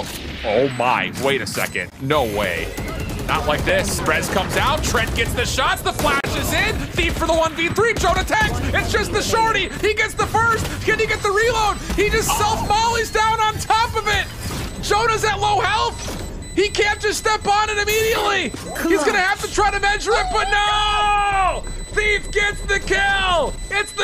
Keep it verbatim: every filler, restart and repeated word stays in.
Oh, oh my, wait a second. No way. Not like this. Rez comes out, Trent gets the shots, the flash is in. Thief for the one v three, Jonah tanks. It's just the shorty. He gets the first. Can he get the reload? He just self-mollies down on top of it. Jonah's at low health. He can't just step on it immediately. He's gonna have to try to measure it, but no! Thief gets the kill. It's the